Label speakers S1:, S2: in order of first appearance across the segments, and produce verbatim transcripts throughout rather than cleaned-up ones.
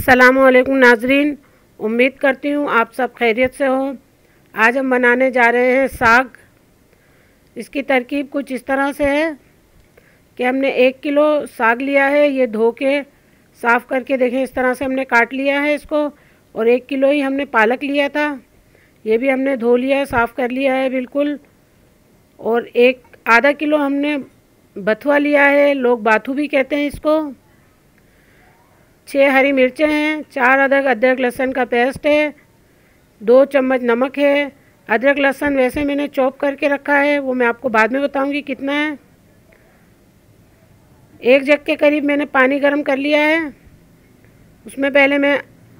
S1: अस्सलामुअलैकुम नाजरीन, उम्मीद करती हूँ आप सब खैरियत से हो। आज हम बनाने जा रहे हैं साग। इसकी तरकीब कुछ इस तरह से है कि हमने एक किलो साग लिया है। ये धो के साफ़ करके देखें, इस तरह से हमने काट लिया है इसको। और एक किलो ही हमने पालक लिया था, ये भी हमने धो लिया, साफ़ कर लिया है बिल्कुल। और एक आधा किलो हमने बथुआ लिया है, लोग बाथू भी कहते हैं इसको। छः हरी मिर्चें हैं, चार अदरक अदरक लहसुन का पेस्ट है, दो चम्मच नमक है। अदरक लहसुन वैसे मैंने चॉप करके रखा है, वो मैं आपको बाद में बताऊंगी कितना है। एक जग के करीब मैंने पानी गर्म कर लिया है। उसमें पहले मैं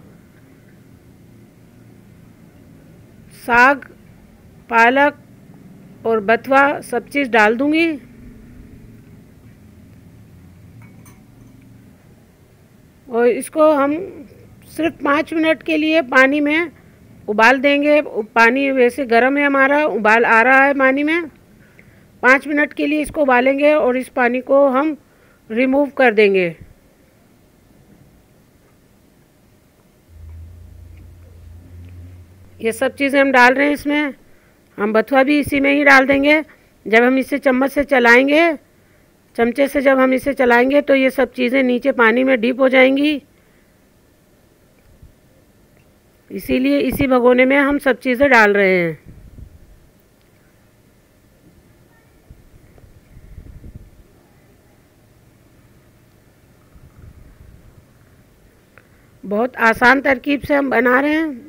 S1: साग, पालक और बथुआ सब चीज़ डाल दूंगी। और इसको हम सिर्फ पाँच मिनट के लिए पानी में उबाल देंगे। पानी वैसे गर्म है हमारा, उबाल आ रहा है पानी में। पाँच मिनट के लिए इसको उबालेंगे और इस पानी को हम रिमूव कर देंगे। ये सब चीज़ें हम डाल रहे हैं इसमें। हम बथुआ भी इसी में ही डाल देंगे। जब हम इसे चम्मच से चलाएंगे, चमचे से जब हम इसे चलाएंगे तो ये सब चीज़ें नीचे पानी में डीप हो जाएंगी। इसीलिए इसी भगोने में हम सब चीज़ें डाल रहे हैं। बहुत आसान तरकीब से हम बना रहे हैं।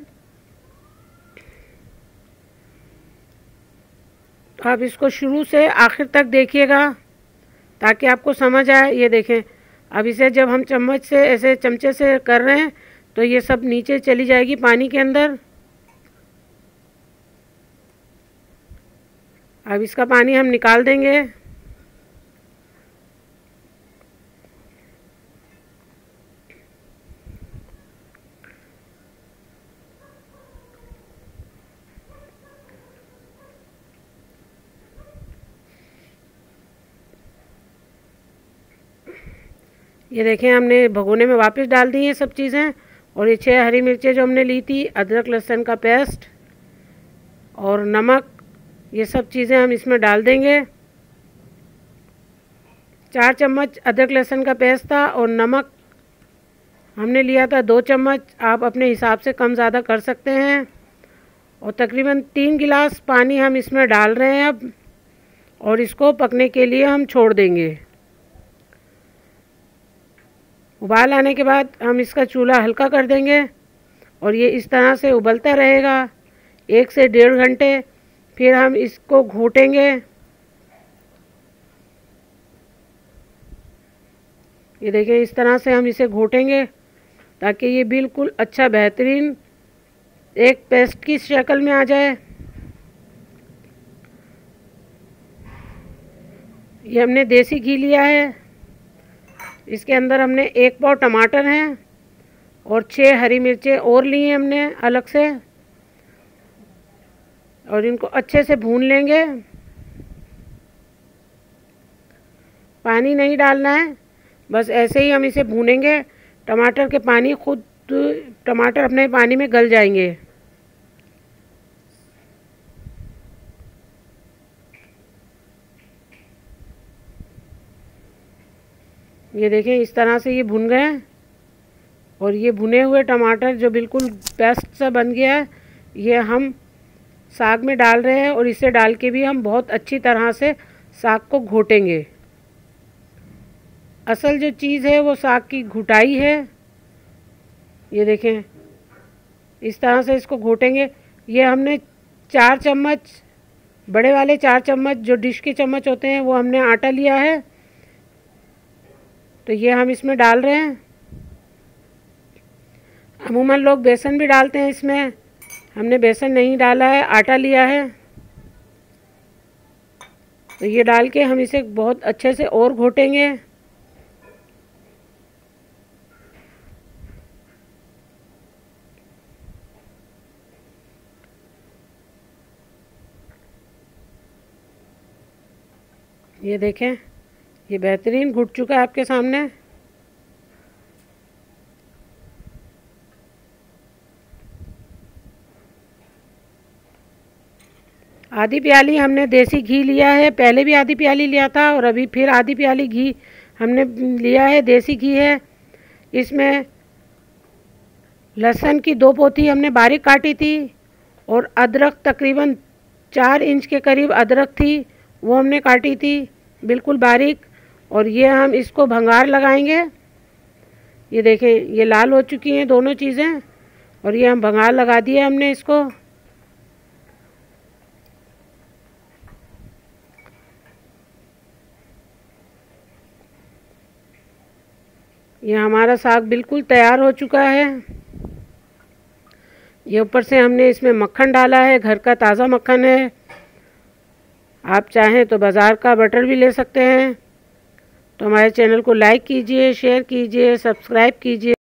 S1: तो आप इसको शुरू से आखिर तक देखिएगा ताकि आपको समझ आए। ये देखें, अब इसे जब हम चम्मच से ऐसे चमचे से कर रहे हैं तो ये सब नीचे चली जाएगी पानी के अंदर। अब इसका पानी हम निकाल देंगे। ये देखें, हमने भगोने में वापस डाल दी हैं सब चीज़ें। और ये छः हरी मिर्चें जो हमने ली थी, अदरक लहसुन का पेस्ट और नमक, ये सब चीज़ें हम इसमें डाल देंगे। चार चम्मच अदरक लहसुन का पेस्ट था और नमक हमने लिया था दो चम्मच। आप अपने हिसाब से कम ज़्यादा कर सकते हैं। और तकरीबन तीन गिलास पानी हम इसमें डाल रहे हैं अब। और इसको पकने के लिए हम छोड़ देंगे। उबाल आने के बाद हम इसका चूल्हा हल्का कर देंगे और ये इस तरह से उबलता रहेगा एक से डेढ़ घंटे। फिर हम इसको घोटेंगे। ये देखें, इस तरह से हम इसे घोटेंगे ताकि ये बिल्कुल अच्छा बेहतरीन एक पेस्ट की शक्ल में आ जाए। ये हमने देसी घी लिया है। इसके अंदर हमने एक पाव टमाटर हैं और छः हरी मिर्चें और ली हैं हमने अलग से। और इनको अच्छे से भून लेंगे। पानी नहीं डालना है, बस ऐसे ही हम इसे भूनेंगे। टमाटर के पानी खुद टमाटर अपने पानी में गल जाएंगे। ये देखें, इस तरह से ये भुन गए। और ये भुने हुए टमाटर जो बिल्कुल पेस्ट सा बन गया है, ये हम साग में डाल रहे हैं। और इसे डाल के भी हम बहुत अच्छी तरह से साग को घोटेंगे। असल जो चीज़ है वो साग की घुटाई है। ये देखें, इस तरह से इसको घोटेंगे। ये हमने चार चम्मच, बड़े वाले चार चम्मच जो डिश के चम्मच होते हैं, वो हमने आटा लिया है। तो ये हम इसमें डाल रहे हैं। अमूमन लोग बेसन भी डालते हैं इसमें, हमने बेसन नहीं डाला है, आटा लिया है। तो ये डाल के हम इसे बहुत अच्छे से और घोटेंगे। ये देखें, ये बेहतरीन घुट चुका है आपके सामने। आधी प्याली हमने देसी घी लिया है, पहले भी आधी प्याली लिया था और अभी फिर आधी प्याली घी हमने लिया है, देसी घी है। इसमें लहसुन की दो पोथी हमने बारीक काटी थी और अदरक तकरीबन चार इंच के करीब अदरक थी, वो हमने काटी थी बिल्कुल बारीक। और ये हम इसको भंगार लगाएंगे। ये देखें, ये लाल हो चुकी हैं दोनों चीज़ें और ये हम भंगार लगा दिए हमने इसको। ये हमारा साग बिल्कुल तैयार हो चुका है। ये ऊपर से हमने इसमें मक्खन डाला है, घर का ताज़ा मक्खन है। आप चाहें तो बाज़ार का बटर भी ले सकते हैं। तो हमारे चैनल को लाइक कीजिए, शेयर कीजिए, सब्सक्राइब कीजिए।